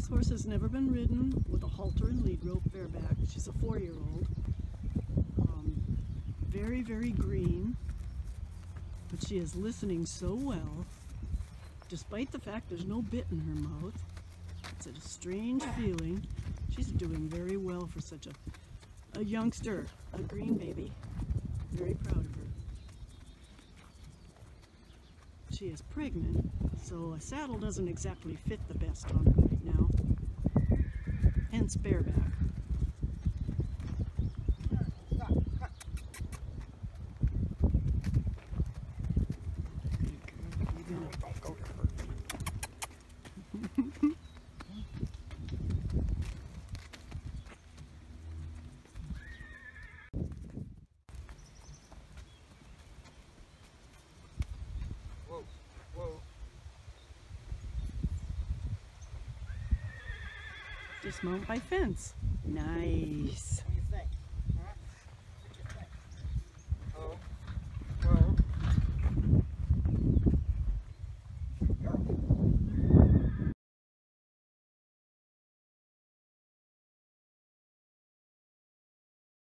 This horse has never been ridden with a halter and lead rope bareback. She's a 4-year-old. Very, very green, but she is listening so well, despite the fact there's no bit in her mouth. It's a strange feeling. She's doing very well for such a youngster, a green baby. Very proud of her. She is pregnant, so a saddle doesn't exactly fit the best on her right now. Hence bareback. Whoa, whoa. Dismount by fence. Nice.